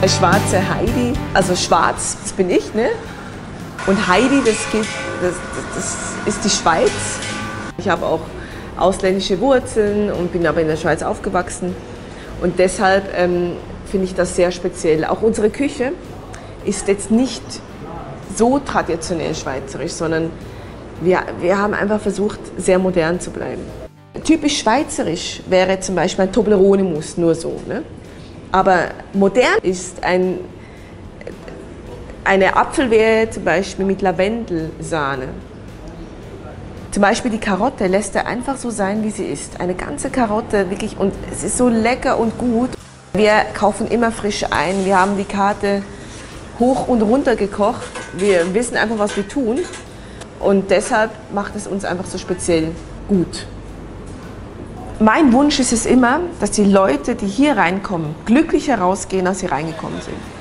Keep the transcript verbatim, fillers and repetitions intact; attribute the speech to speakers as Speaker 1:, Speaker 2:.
Speaker 1: schwarze Heidi, also schwarz, das bin ich, ne? Und Heidi, das, geht, das, das ist die Schweiz. Ich habe auch ausländische Wurzeln und bin aber in der Schweiz aufgewachsen. Und deshalb ähm, finde ich das sehr speziell. Auch unsere Küche ist jetzt nicht so traditionell schweizerisch, sondern wir, wir haben einfach versucht, sehr modern zu bleiben. Typisch schweizerisch wäre zum Beispiel ein Toblerone-Mousse, nur so. Ne? Aber modern ist ein, eine Apfelbeere zum Beispiel mit Lavendelsahne. Zum Beispiel die Karotte lässt er einfach so sein, wie sie ist. Eine ganze Karotte, wirklich, und es ist so lecker und gut. Wir kaufen immer frisch ein, wir haben die Karte hoch und runter gekocht. Wir wissen einfach, was wir tun. Und deshalb macht es uns einfach so speziell gut. Mein Wunsch ist es immer, dass die Leute, die hier reinkommen, glücklicher rausgehen, als sie reingekommen sind.